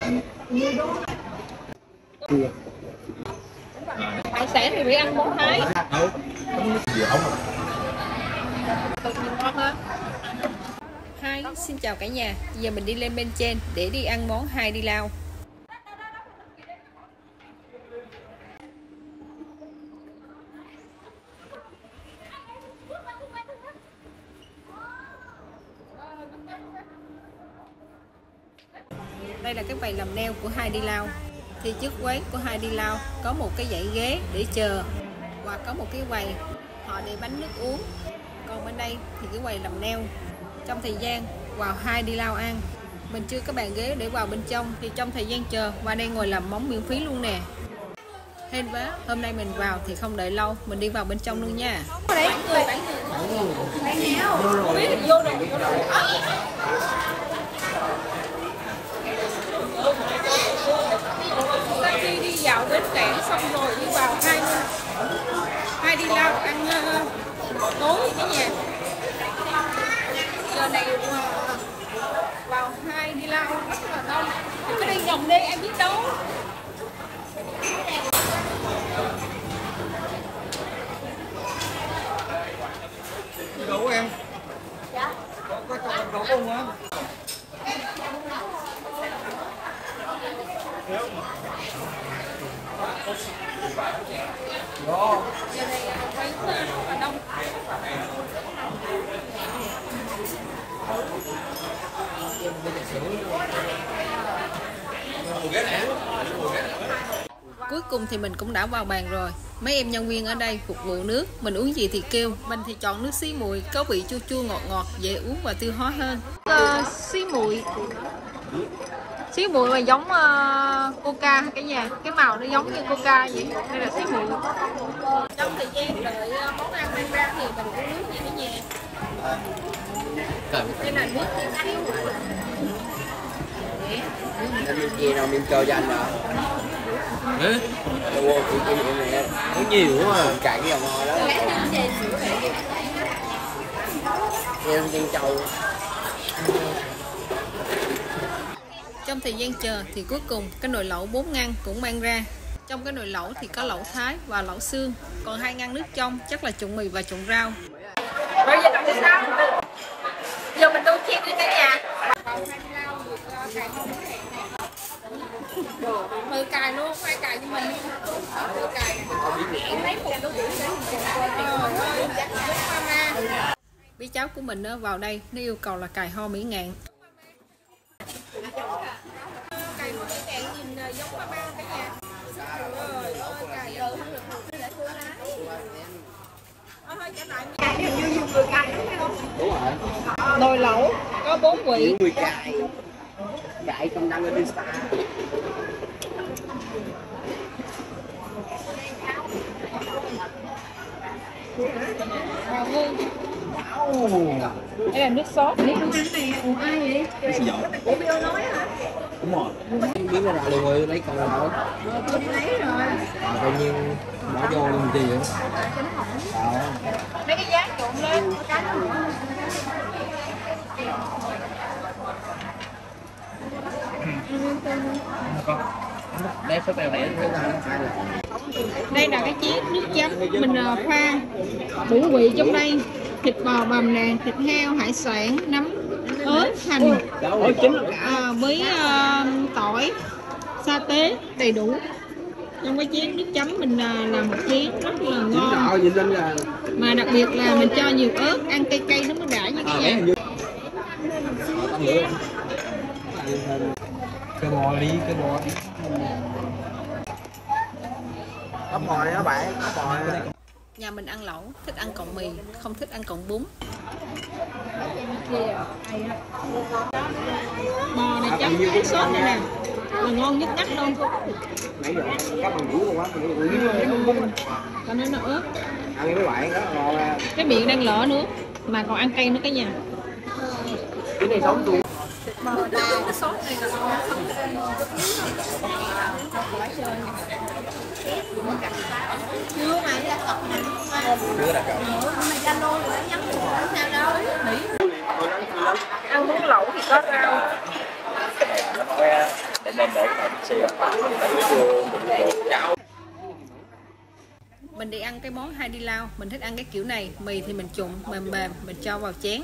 Hải sản thì bị ăn món Thái. Ngon hơn. Hi, xin chào cả nhà. Giờ mình đi lên bên trên để đi ăn món Hai Đi Lao. Đây là cái quầy làm neo của Hai Đi Lao. Thì trước quán của Hai Đi Lao có một cái dãy ghế để chờ và có một cái quầy họ để bánh nước uống. Còn bên đây thì cái quầy làm neo. Trong thời gian vào Hai Đi Lao ăn, mình chưa có bàn ghế để vào bên trong, thì trong thời gian chờ qua đây ngồi làm món miễn phí luôn nè. Hên quá, hôm nay mình vào thì không đợi lâu, mình đi vào bên trong luôn nha. Đấy, người bán nhau. Vô rồi. Sau khi đi dạo bến cảng xong rồi đi vào Hai Đi Lao ăn tối cả nhà. Giờ này vào Hai Đi Lao rất là đông. Cái đi vòng đi em biết đâu. Đủ em. Dạ. Có đủ không á? Đó. Giờ này quán rất là đông. Cuối cùng thì mình cũng đã vào bàn rồi. Mấy em nhân viên ở đây phục vụ nước, mình uống gì thì kêu. Mình thì chọn nước xí muội, có vị chua chua ngọt ngọt, dễ uống và tiêu hóa hơn. Xí muội mà giống coca cả nhà, cái màu nó giống như coca vậy. Đây là xí muội. Trong thời gian đợi món ăn mang ra thì mình uống nước gì cả nhà. Đây là nước xí muội. Em gì nào mình cho anh rồi. Đâu chị kia này nó nhiều quá à. Cạn cái dòng ho đó. Em chân trâu. Trong thời gian chờ thì cuối cùng cái nồi lẩu 4 ngăn cũng mang ra. Trong cái nồi lẩu thì có lẩu Thái và lẩu xương. Còn 2 ngăn nước trong chắc là trụng mì và trụng rau. Bây giờ làm sao? Giờ mình đu chiên đi cả nhà. Hơi cài luôn, phải cài cho mình. Hơi cài. Em lấy một đôi đũa để Bí cháu của mình vào đây nó yêu cầu là cài ho Mỹ Ngạn. Cài ho Mỹ Ngạn nhìn giống ba ba cả nhà. Rồi, cài không được để lại thua lá. Thôi trả lại. Đúng rồi. Nồi lẩu có 4 vị. Người cài. Cài trong đăng ở trên Insta. Đây là nước sốt. Ủa ai vậy? Ủa Bill nói hả? Đúng rồi. Biết nó ra luôn rồi, lấy con nào. Tôi đi lấy rồi. Tự nhiên bỏ vô luôn gì vậy? Mấy cái giá trộn lên. Đây phải bèo để Đây là cái chén nước chấm mình pha đủ vị trong đây: thịt bò, bằm nè, thịt heo, hải sản, nấm, ớt, hành, với tỏi, sa tế đầy đủ. Trong cái chén nước chấm mình làm một chén rất là ngon, mà đặc biệt là mình cho nhiều ớt, ăn cay cay nó mới đã như cái nhà. cái bò đi. Ốc bò này đó bạn, ốc bò này. Nhà mình ăn lẩu thích ăn cộng mì, không thích ăn cộng bún. Bò này chấm cái sốt này nè là ngon nhất ngắt luôn. Nãy giờ các bạn ngủ quá, Còn nó ớt. ăn mấy bạn đó ngon à. Cái miệng đang lỡ nữa mà còn ăn cay nữa cả nhà. Cái này sống luôn. Cái sốt này là ngon. Chưa mà ra cọc này. Chưa đặt cọc. Mày Zalo rồi đã nhắn được sao đâu. Ăn bún lẩu thì có rau. Để Mình đi ăn cái món Hai Đi Lao, mình thích ăn cái kiểu này. Mì thì mình trụng mềm mềm, mình cho vào chén.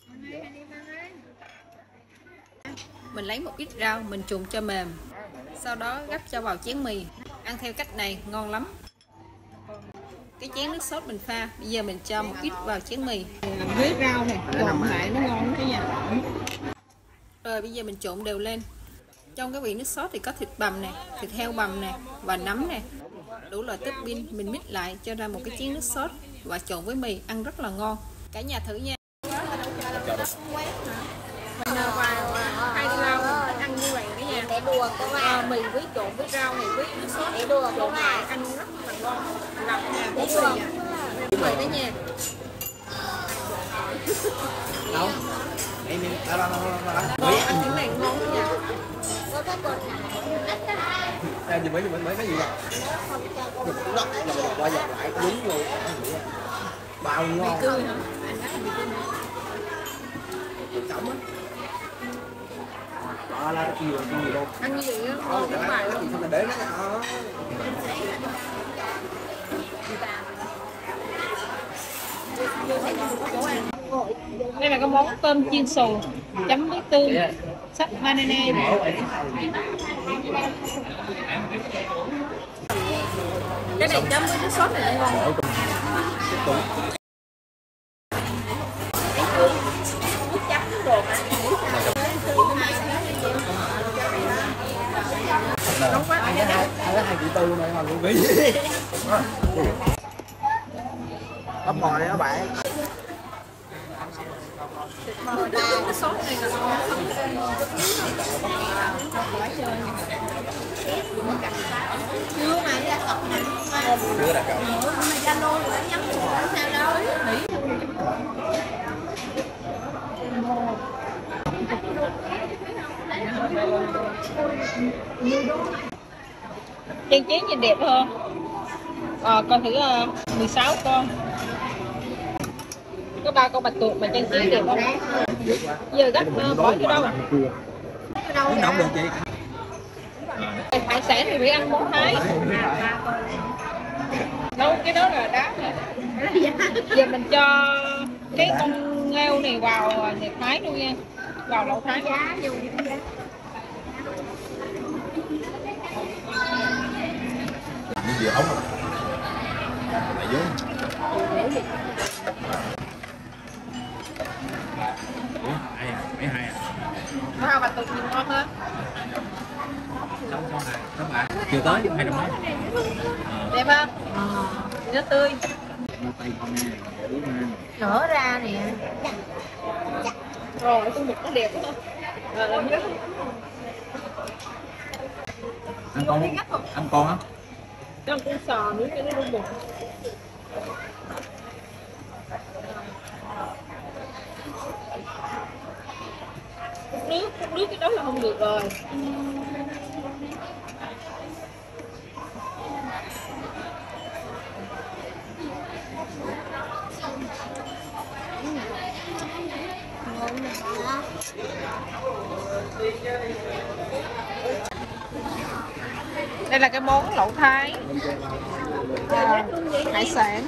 Mình lấy một ít rau, mình trụng cho mềm. Sau đó gắp cho vào chén mì. Ăn theo cách này ngon lắm. Cái chén nước sốt mình pha, bây giờ mình cho một ít vào chén mì. Làm với rau này, trộn lại nó ngon lắm cả nhà. Rồi bây giờ mình trộn đều lên. Trong cái vị nước sốt thì có thịt bằm nè, thịt heo bằm nè và nấm nè. Đủ loại topping mình mix lại cho ra một cái chén nước sốt và trộn với mì ăn rất là ngon. Cả nhà thử nha. Mình vào Hai Đi Lao ăn như vậy cả nhà. Mì với trộn với rau này với nước sốt trộn lại ăn rất là ngon. Làm nhà bún mì như vậy đó nha. Đâu? Ăn cái này ngon đó nha. Gì mấy cái gì vậy? Nó qua dọc lại đúng luôn. Bao ngon. Mì tươi hả? Trọng á. Đó là cái gì luôn. Ăn như vậy á, ngon lắm bài luôn. Mình để nó đó. Đây là cái món tôm chiên xù chấm với tương sắc mayonnaise. Cái này chấm với nước sốt này ngon. Nóng quá. Hai triệu tư này mà cũng bị. Bắp mồi đó bạn. Cái sốt này là ngon lắm. Chưa mà ra cọc nè. Chưa đã cậu. Mà ra lô rồi nhắm sao đâu. Trang trí nhìn đẹp hơn. Con thử 16 con. Có 3 con bạch tuộc mà trang trí đẹp không? Giờ gấp bỏ vô đâu? Không nóng được chị. Hải sản thì phải ăn món Thái. Đâu cái đó là đá rồi. Giờ mình cho cái con nghêu này vào thịt Thái luôn nha. Vào lẩu Thái. Những gì ống rồi. Lại vô. Mấy hai à? Hoa bạch tuộc nhìn ngon hơn. Xong hai. Các bạn chưa tới 200 mấy. Đẹp không? Nó tươi. Nở ra nè. Rồi con mực nó đẹp quá. Ăn con á? Con sò nữa cho nó luôn bụng. Hút nước cái đó là không được rồi. Đây là cái món lẩu Thái hải sản.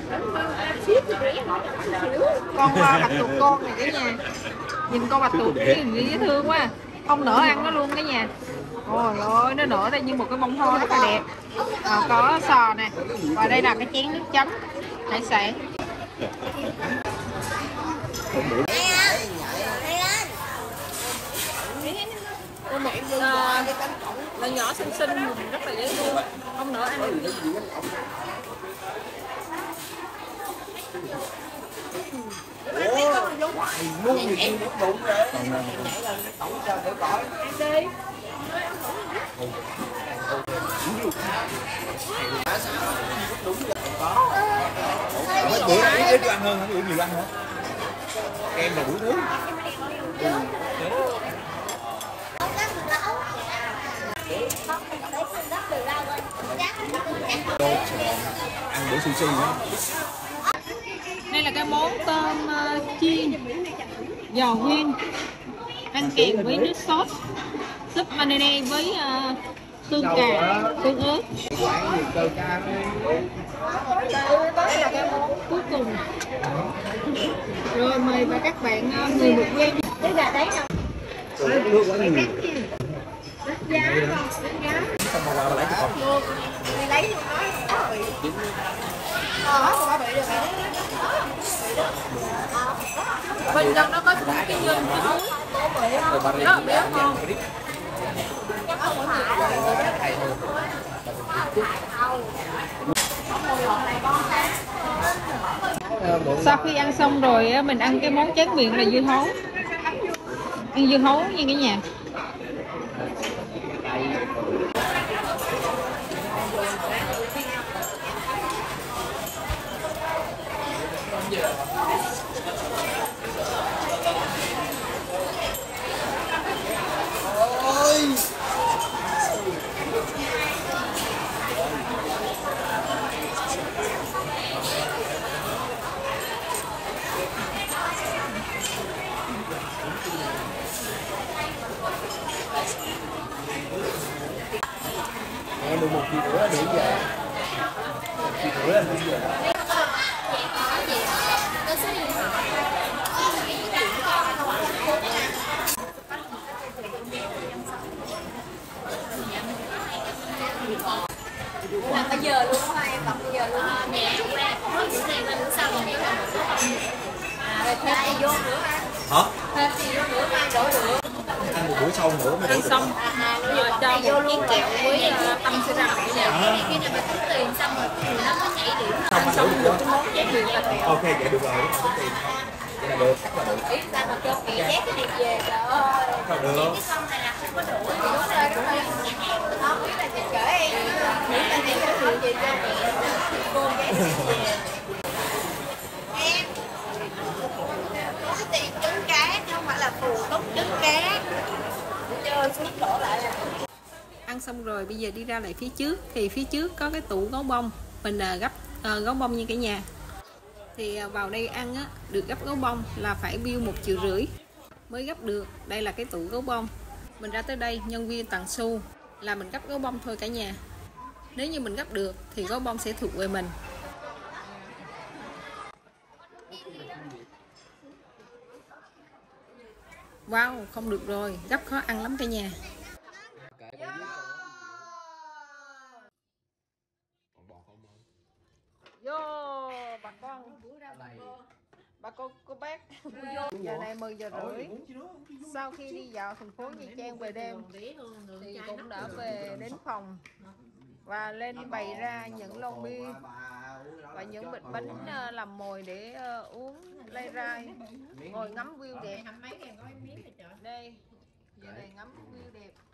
Con bạch tuộc con này cả nhà. Nhìn con bạch tuộc cái gì dễ thương quá. Không nỡ ăn nó luôn cả nhà. Ôi ơi, nó nở ra như một cái bông hoa rất là đẹp. Có sò nè. Và đây là cái chén nước chấm hải sản. Là nhỏ xinh xinh rất là dễ thương. Không nỡ ăn. Luôn thì em cũng đúng rồi. Tổng cho thử coi. Ăn đi. Mấy bữa ít ăn hơn, không bữa nhiều ăn hả? Em là bữa thứ. Ăn bữa sushi nữa. Đây là cái món tôm chiên giò nguyên ăn kèm với nước sốt súp mayonnaise với Xương cà, xương ớt. Quán gì cơ ca. Đây là cái món cuối cùng. Rồi mời và các bạn người một quen. Cái gà đấy nào. Nước quá nhiều. Giá con, giá. Xong rồi qua lấy cái cọc. Mày lấy luôn nói có bị. Có bị được rồi. Bên trong nó có cái nhân cái muối. Rồi bà Nó béo ngon. Sau khi ăn xong rồi mình ăn cái món tráng miệng là dưa hấu. Ăn dưa hấu nha cả nhà. Em được 1 triệu rưỡi điểm về. 1 triệu rưỡi là điểm về. Là bây giờ luôn hả em? Tập bây giờ luôn hả? Nè, bữa này mình xong rồi cái là rồi thêm gì vô nữa ha? Hả? Thêm gì vô nữa ha? Đổ được. Ăn một bữa sau nữa mới Ăn xong Bây giờ cho vô một luôn chiếc kẹo với tâm sữa răng cả nhà. Khi nào mình tính tiền xong rồi thì nó có nhảy điểm. Ăn xong một cái món tráng miệng là kẹo. ok, vậy được rồi, không có tiền. Vậy là được, chắc là được. Ý sao mà cho kẹo chét cái điệp về, trời ơi. Sao được? Cái xong này là không có đủ. Đúng rồi, đúng rồi. Không biết là chị kể em. Nghĩ là chị kể chuyện gì cho mẹ. Cô ghé về. Em. Có cái tiền trứng cá chứ không phải là phù túc trứng cá. Chơi xuống đổ lại là. Ăn xong rồi bây giờ đi ra lại phía trước. Thì phía trước có cái tủ gấu bông. Mình gấp gấu bông như cả nhà. Thì vào đây ăn á, được gấp gấu bông là phải bill 1,5 triệu mới gấp được. Đây là cái tủ gấu bông. Mình ra tới đây nhân viên tặng xu là mình gấp gấu bông thôi cả nhà. Nếu như mình gấp được thì gấu bông sẽ thuộc về mình. Wow, không được rồi, gấp khó ăn lắm cả nhà. Vô bà con, bà cô bác. Giờ này 10 giờ rưỡi. Sau khi đi dạo thành phố Nha Trang về đêm thì cũng đã về đến phòng và lên bày ra những lon bia và những bịch bánh làm mồi để uống lay rai, ngồi ngắm view đẹp. Đây, giờ này ngắm view đẹp.